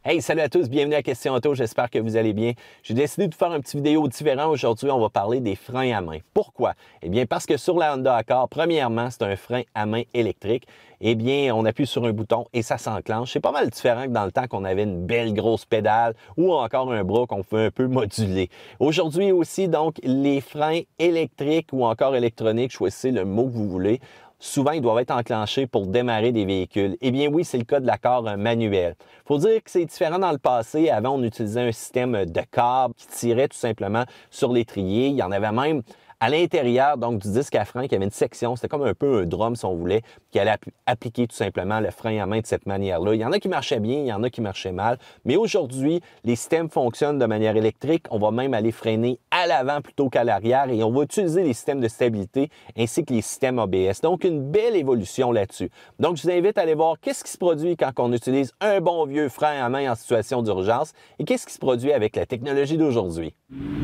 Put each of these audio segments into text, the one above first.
Hey, salut à tous, bienvenue à Question Auto, j'espère que vous allez bien. J'ai décidé de faire une petite vidéo différente aujourd'hui, on va parler des freins à main. Pourquoi? Eh bien parce que sur la Honda Accord, premièrement, c'est un frein à main électrique. Eh bien, on appuie sur un bouton et ça s'enclenche. C'est pas mal différent que dans le temps qu'on avait une belle grosse pédale ou encore un bras qu'on pouvait un peu moduler. Aujourd'hui aussi, donc, les freins électriques ou encore électroniques, choisissez le mot que vous voulez. Souvent, ils doivent être enclenchés pour démarrer des véhicules. Eh bien oui, c'est le cas de l'accord manuel. Il faut dire que c'est différent dans le passé. Avant, on utilisait un système de câbles qui tirait tout simplement sur l'étrier. Il y en avait même à l'intérieur donc du disque à frein qui avait une section, c'était comme un peu un drum si on voulait, qui allait appliquer tout simplement le frein à main de cette manière-là. Il y en a qui marchaient bien, il y en a qui marchaient mal, mais aujourd'hui, les systèmes fonctionnent de manière électrique. On va même aller freiner à l'avant plutôt qu'à l'arrière et on va utiliser les systèmes de stabilité ainsi que les systèmes ABS. Donc, une belle évolution là-dessus. Donc, je vous invite à aller voir qu'est-ce qui se produit quand on utilise un bon vieux frein à main en situation d'urgence et qu'est-ce qui se produit avec la technologie d'aujourd'hui.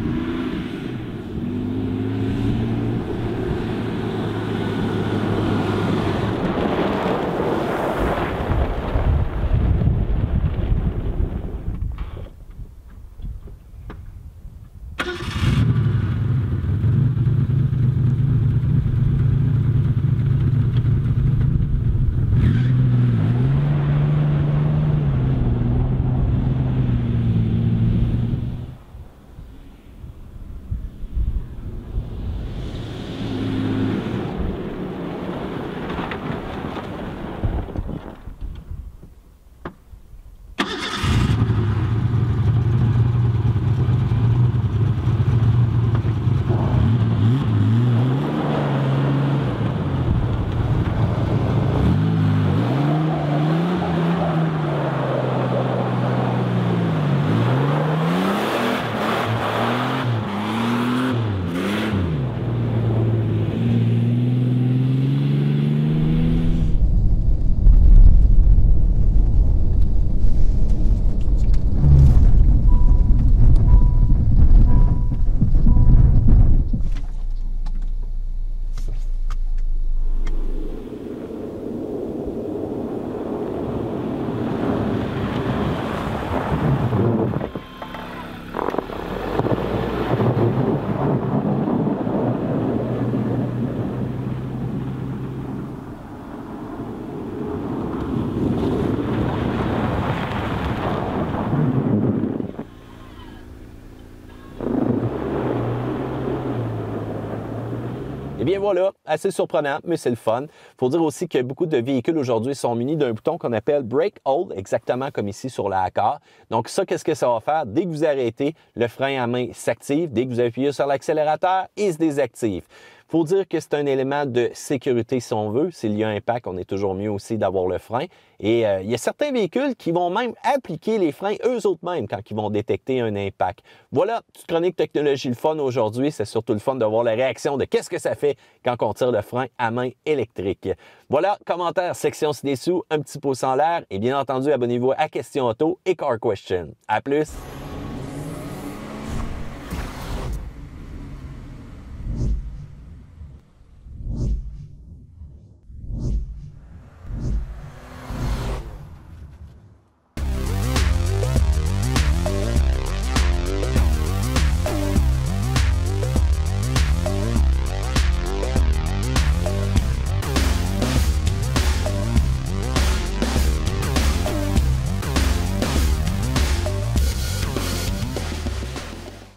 Eh bien voilà, assez surprenant, mais c'est le fun. Il faut dire aussi que beaucoup de véhicules aujourd'hui sont munis d'un bouton qu'on appelle Brake Hold, exactement comme ici sur la Accord. Donc ça, qu'est-ce que ça va faire? Dès que vous arrêtez, le frein à main s'active. Dès que vous appuyez sur l'accélérateur, il se désactive. Il faut dire que c'est un élément de sécurité si on veut. S'il y a un impact, on est toujours mieux aussi d'avoir le frein. Et il y a certains véhicules qui vont même appliquer les freins eux autres mêmes quand ils vont détecter un impact. Voilà, petite chronique technologie le fun aujourd'hui. C'est surtout le fun de voir la réaction de qu'est-ce que ça fait quand on tire le frein à main électrique. Voilà, commentaire, section ci-dessous, un petit pouce en l'air et bien entendu, abonnez-vous à Question Auto et Car Question. À plus!